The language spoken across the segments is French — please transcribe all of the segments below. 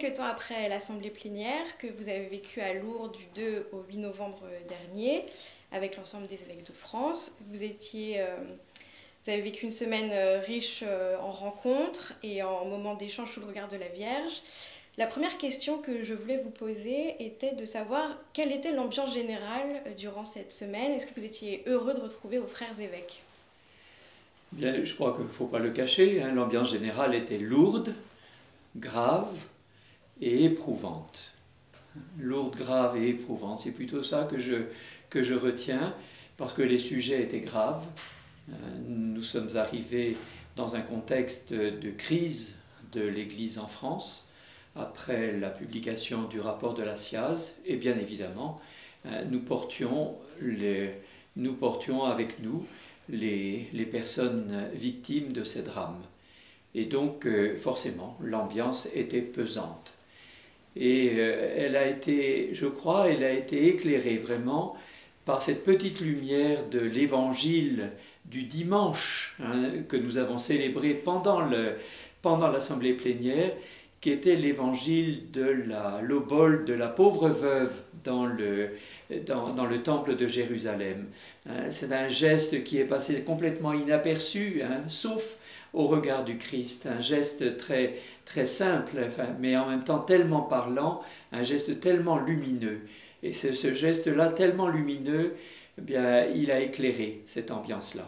quelques temps après l'Assemblée plénière que vous avez vécu à Lourdes du 2 au 8 novembre dernier avec l'ensemble des évêques de France. Vous avez vécu une semaine riche en rencontres et en moments d'échange sous le regard de la Vierge. La première question que je voulais vous poser était de savoir quelle était l'ambiance générale durant cette semaine. Est-ce que vous étiez heureux de retrouver vos frères évêques? Bien, je crois qu'il ne faut pas le cacher, hein, l'ambiance générale était lourde, grave et éprouvante. Lourde, grave et éprouvante, c'est plutôt ça que je retiens, parce que les sujets étaient graves. Nous sommes arrivés dans un contexte de crise de l'Église en France, après la publication du rapport de la SIAZ, et bien évidemment, nous portions avec nous les personnes victimes de ces drames. Et donc, forcément, l'ambiance était pesante. Et elle a été, je crois, elle a été éclairée vraiment par cette petite lumière de l'évangile du dimanche, hein, que nous avons célébré pendant l'assemblée plénière, qui était l'évangile de l'obole de la pauvre veuve dans le temple de Jérusalem. C'est un geste qui est passé complètement inaperçu, hein, sauf au regard du Christ, un geste très, très simple, enfin, mais en même temps tellement parlant, un geste tellement lumineux. Et c'est ce geste-là tellement lumineux, eh bien, il a éclairé cette ambiance-là.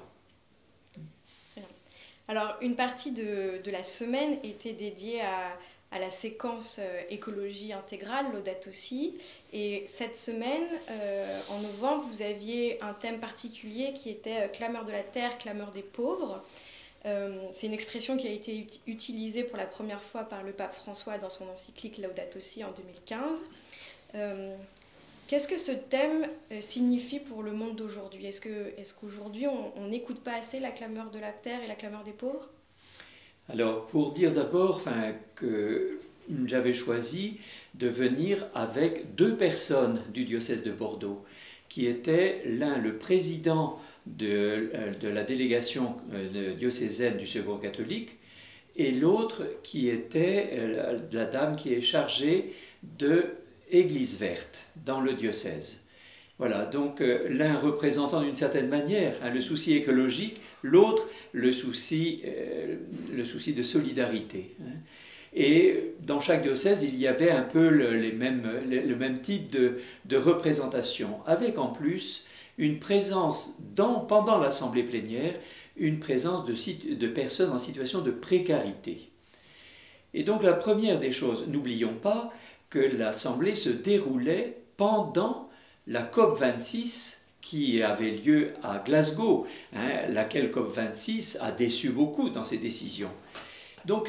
Alors, une partie de la semaine était dédiée à la séquence écologie intégrale, Laudato Si. Et cette semaine, en novembre, vous aviez un thème particulier qui était clameur de la terre, clameur des pauvres. C'est une expression qui a été utilisée pour la première fois par le pape François dans son encyclique Laudato Si en 2015. Qu'est-ce que ce thème signifie pour le monde d'aujourd'hui? Est-ce qu'aujourd'hui on n'écoute pas assez la clameur de la terre et la clameur des pauvres? Alors, pour dire d'abord que j'avais choisi de venir avec deux personnes du diocèse de Bordeaux, qui étaient l'un le président de la délégation diocésaine du Secours catholique, et l'autre qui était la dame qui est chargée de Église verte dans le diocèse. Voilà, donc l'un représentant d'une certaine manière le souci écologique, l'autre le souci de solidarité. Et dans chaque diocèse, il y avait un peu le même type de représentation, avec en plus une présence, pendant l'assemblée plénière, une présence de personnes en situation de précarité. Et donc la première des choses, n'oublions pas que l'assemblée se déroulait pendant la COP26 qui avait lieu à Glasgow, laquelle COP26 a déçu beaucoup dans ses décisions. Donc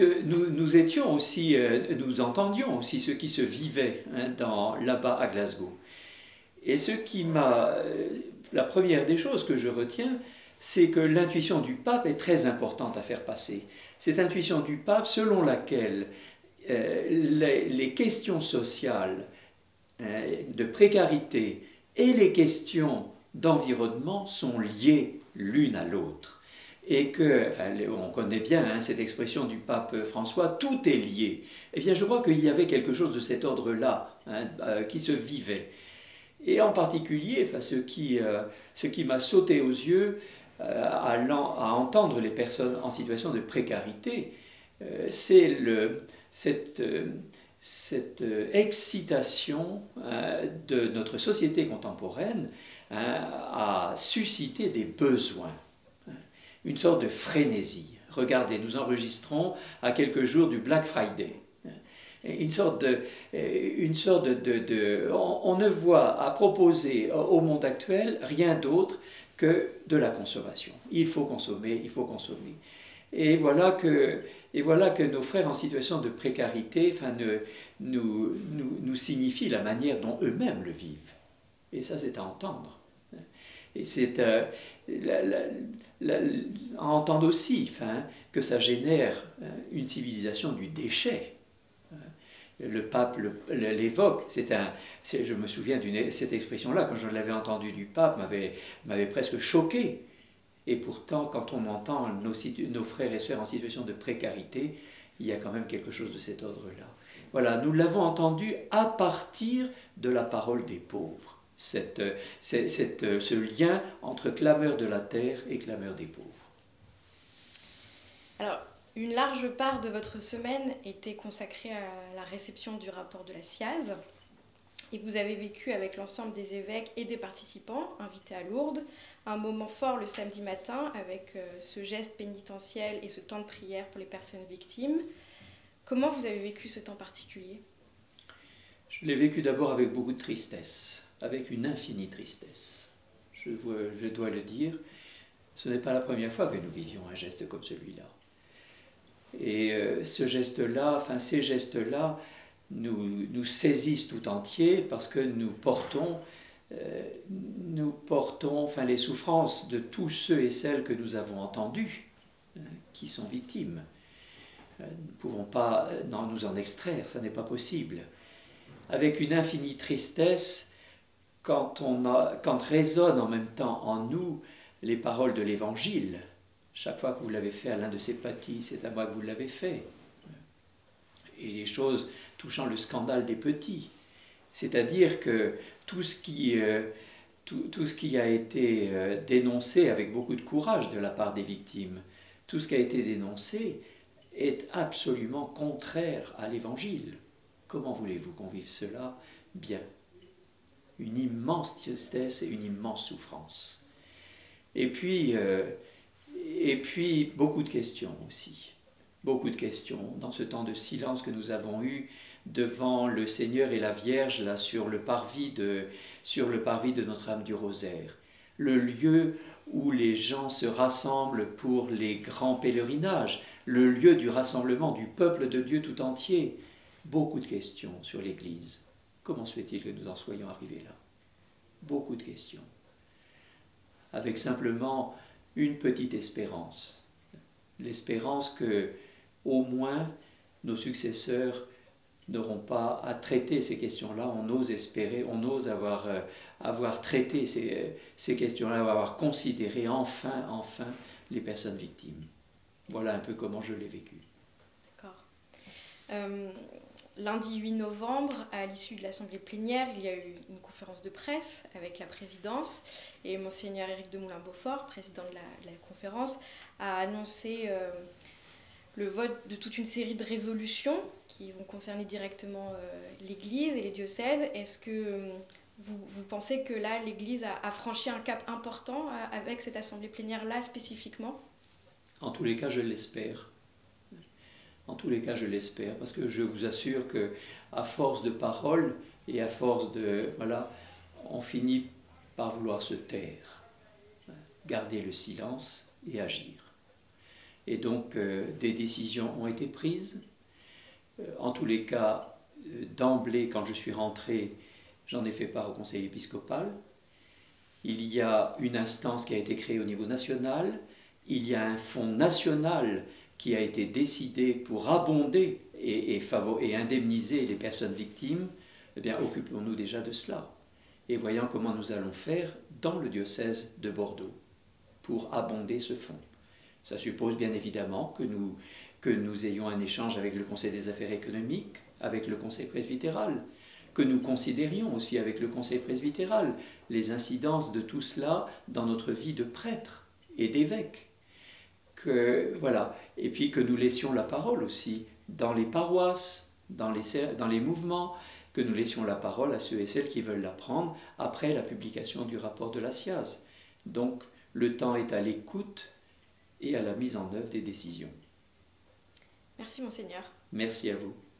nous entendions aussi ce qui se vivait là-bas à Glasgow. Et la première des choses que je retiens, c'est que l'intuition du pape est très importante à faire passer. Cette intuition du pape selon laquelle les questions sociales de précarité et les questions d'environnement sont liées l'une à l'autre. Et on connaît bien cette expression du pape François, tout est lié. Eh bien, je crois qu'il y avait quelque chose de cet ordre-là qui se vivait. Et en particulier, ce qui m'a sauté aux yeux à entendre les personnes en situation de précarité, c'est cette excitation de notre société contemporaine à susciter des besoins, une sorte de frénésie. Regardez, nous enregistrons à quelques jours du Black Friday. On ne voit à proposer au monde actuel rien d'autre que de la consommation. Il faut consommer, il faut consommer. Et voilà que nos frères en situation de précarité nous signifient la manière dont eux-mêmes le vivent. Et ça, c'est à entendre. Et c'est à entendre aussi que ça génère une civilisation du déchet. Le pape l'évoque. Je me souviens de cette expression-là, quand je l'avais entendue du pape, m'avait presque choqué. Et pourtant, quand on entend nos frères et sœurs en situation de précarité, il y a quand même quelque chose de cet ordre-là. Voilà, nous l'avons entendu à partir de la parole des pauvres, ce lien entre clameur de la terre et clameur des pauvres. Alors, une large part de votre semaine était consacrée à la réception du rapport de la SIAZ, et vous avez vécu avec l'ensemble des évêques et des participants invités à Lourdes un moment fort le samedi matin avec ce geste pénitentiel et ce temps de prière pour les personnes victimes. Comment vous avez vécu ce temps particulier? Je l'ai vécu d'abord avec beaucoup de tristesse, avec une infinie tristesse. Je dois le dire, ce n'est pas la première fois que nous vivions un geste comme celui-là. Et ce geste-là, enfin ces gestes-là, nous saisissent tout entier parce que nous portons enfin, les souffrances de tous ceux et celles que nous avons entendus, qui sont victimes. Nous ne pouvons pas nous en extraire, ça n'est pas possible. Avec une infinie tristesse, quand résonnent en même temps en nous les paroles de l'Évangile, chaque fois que vous l'avez fait à l'un de ces petits, c'est à moi que vous l'avez fait. Et les choses touchant le scandale des petits. C'est-à-dire que tout ce qui a été dénoncé avec beaucoup de courage de la part des victimes, tout ce qui a été dénoncé est absolument contraire à l'Évangile. Comment voulez-vous qu'on vive cela? Bien. Une immense tristesse et une immense souffrance. Et puis beaucoup de questions aussi. Beaucoup de questions dans ce temps de silence que nous avons eu devant le Seigneur et la Vierge là, sur le parvis de Notre-Dame du Rosaire. Le lieu où les gens se rassemblent pour les grands pèlerinages, le lieu du rassemblement du peuple de Dieu tout entier. Beaucoup de questions sur l'Église. Comment se fait-il que nous en soyons arrivés là? Beaucoup de questions. Avec simplement une petite espérance. L'espérance que, au moins, nos successeurs n'auront pas à traiter ces questions-là. On ose espérer, on ose avoir traité ces questions-là, avoir considéré enfin les personnes victimes. Voilà un peu comment je l'ai vécu. D'accord. Lundi 8 novembre, à l'issue de l'Assemblée plénière, il y a eu une conférence de presse avec la présidence et Monseigneur Éric de Moulin-Beaufort, président de la conférence, a annoncé le vote de toute une série de résolutions qui vont concerner directement l'Église et les diocèses. Est-ce que vous pensez que là, l'Église a franchi un cap important avec cette Assemblée plénière-là spécifiquement? En tous les cas, je l'espère. En tous les cas, je l'espère, parce que je vous assure que à force de paroles et à force de... Voilà, on finit par vouloir se taire, garder le silence et agir. Et donc, des décisions ont été prises. En tous les cas, d'emblée, quand je suis rentré, j'en ai fait part au Conseil épiscopal. Il y a une instance qui a été créée au niveau national. Il y a un fonds national qui a été décidé pour abonder et indemniser les personnes victimes. Eh bien, occupons-nous déjà de cela. Et voyons comment nous allons faire dans le diocèse de Bordeaux pour abonder ce fonds. Ça suppose bien évidemment que nous ayons un échange avec le Conseil des affaires économiques, avec le Conseil presbytéral, que nous considérions aussi avec le Conseil presbytéral les incidences de tout cela dans notre vie de prêtre et d'évêque. Voilà. Et puis que nous laissions la parole aussi dans les paroisses, dans les mouvements, que nous laissions la parole à ceux et celles qui veulent la prendre après la publication du rapport de la SIAZ. Donc le temps est à l'écoute et à la mise en œuvre des décisions. Merci Monseigneur. Merci à vous.